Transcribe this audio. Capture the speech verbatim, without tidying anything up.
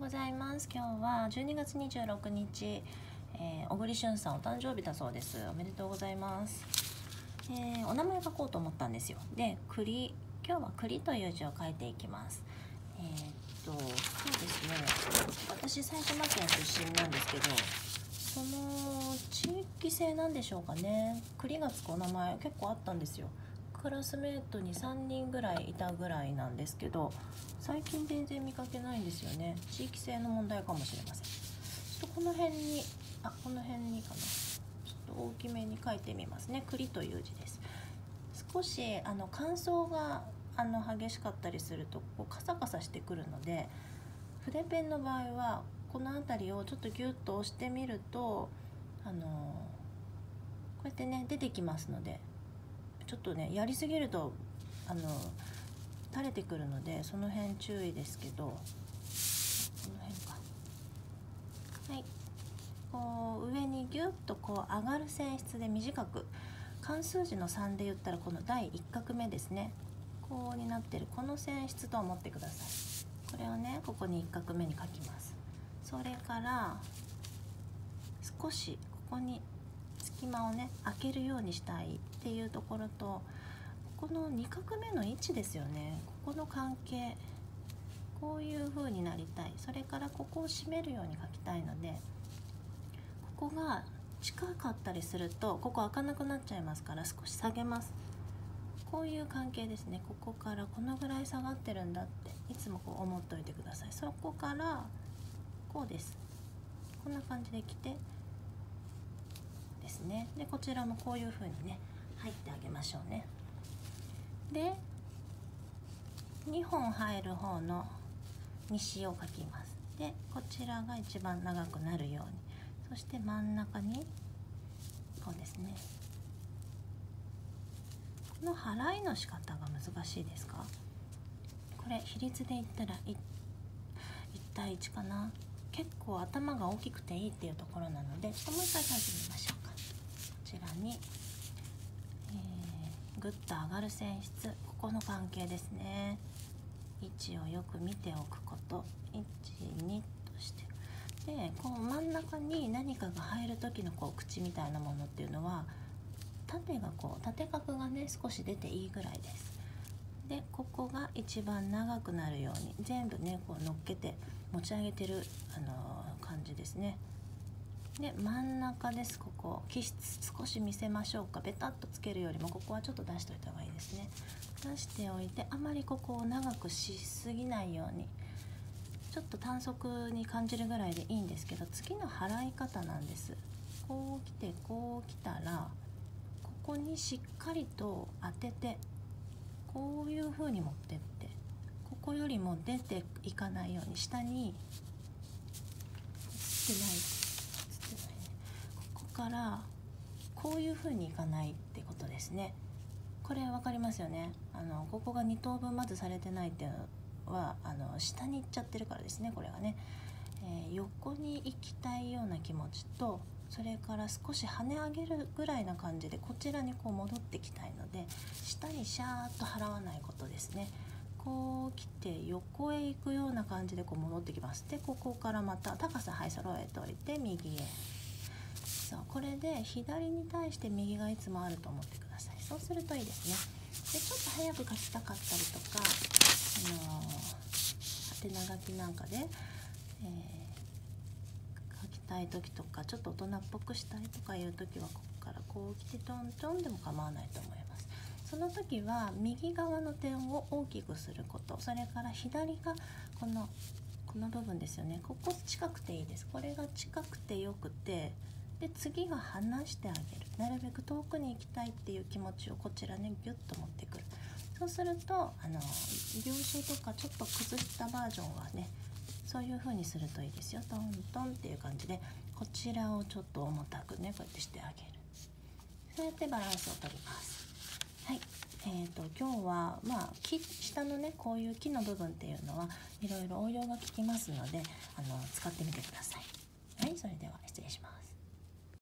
ございます。今日はじゅうにがつにじゅうろくにち、えー、小栗旬さんお誕生日だそうです。おめでとうございます。えー、お名前書こうと思ったんですよ。で、栗、今日は栗という字を書いていきます。えー、っとそうですね、私埼玉県出身なんですけど、その地域性なんでしょうかね、栗がつくお名前結構あったんですよ。クラスメートにさんにんぐらいいたぐらいなんですけど、最近全然見かけないんですよね。地域性の問題かもしれません。ちょっとこの辺にあこの辺にかな、ちょっと大きめに書いてみますね。栗という字です。少しあの乾燥があの激しかったりするとこうカサカサしてくるので、筆ペンの場合はこの辺りをちょっとギュッと押してみると、あのこうやってね出てきますので、ちょっとねやりすぎるとあの垂れてくるので、その辺注意ですけど、この辺か、はい、こう上にギュッとこう上がる線質で短く、漢数字のさんで言ったらこのだいいっ画目ですね、こうになってるこの線質と思ってください。これをねここにいっ画目に書きます。それから少しここに隙間をね開けるようにしたいっていうところと、このに画目の位置ですよね。ここの関係、こういう風になりたい。それからここを締めるように書きたいので、ここが近かったりするとここ開かなくなっちゃいますから、少し下げます。こういう関係ですね。ここからこのぐらい下がってるんだっていつもこう思っておいてください。そこからこうです。こんな感じで来てですね。でこちらもこういう風にね入ってあげましょうね。でにほん入る方の西を書きます。でこちらが一番長くなるように、そして真ん中にこうですね。この払いの仕方が難しいですか？これ比率で言ったら いち対いちかな。結構頭が大きくていいっていうところなので、ちょっともう一回書いてみましょうか。こちらに、えー、ぐっと上がる線質、ここの関係ですね。位置をよく見ておくこと。いち、にとして、でこう真ん中に何かが入る時のこう口みたいなものっていうのは、縦がこう縦角がね少し出ていいぐらいです。でここが一番長くなるように全部ねこう乗っけて持ち上げてる、あのー、感じですね。で真ん中です。ここ気質少し見せましょうか。ベタっとつけるよりもここはちょっと出しておいた方がいいですね。出しておいて、あまりここを長くしすぎないように、ちょっと短足に感じるぐらいでいいんですけど、次の払い方なんです。こう来てこう来たら、ここにしっかりと当てて、こういう風に持ってって、ここよりも出ていかないように下につってないつってないね。ここからこういう風にいかないってことですね。これ分かりますよね。あのここがに等分まずされてないっていうのは、あの下に行っちゃってるからですね。これはね、えー、横に行きたいような気持ちと、それから少し跳ね上げるぐらいな感じでこちらにこう戻ってきたいので、下にシャーッと払わないことですね。こう来て横へ行くような感じでこう戻ってきます。でここからまた高さはい揃えておいて右へ。そう、これで左に対して右がいつもあると思ってください。そうするといいですね。でちょっと早く書きたかったりとか、あのー、縦長きなんかで、えー書きたい時とか、ちょっと大人っぽくしたいとかいう時は、ここからこう来てトントンでも構わないと思います。その時は右側の点を大きくすること、それから左がこのこの部分ですよね。ここ近くていいです。これが近くてよくて、で次が離してあげる。なるべく遠くに行きたいっていう気持ちをこちらねギュッと持ってくる。そうすると、あの行書とかちょっと崩したバージョンはね、そういう風にするといいですよ。トントンっていう感じで、こちらをちょっと重たくねこうやってしてあげる。そうやってバランスを取ります。はい、えーと今日はまあ木下のねこういう木の部分っていうのはいろいろ応用が効きますので、あの使ってみてください。はい、それでは失礼します。